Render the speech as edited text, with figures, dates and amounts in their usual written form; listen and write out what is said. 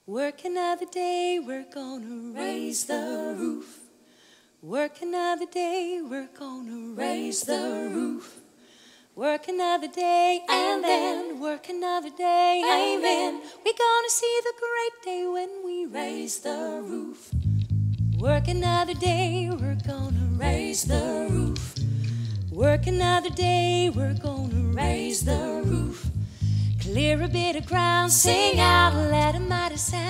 Work another day, we're gonna raise the roof. Work another day, we're gonna raise the roof. Work another day, and then work another day, amen. We're gonna see the great day when we raise the roof. Work another day, we're gonna raise the roof. Work another day, we're gonna raise the roof. Clear a bit of ground, sing out, let a mighty sound.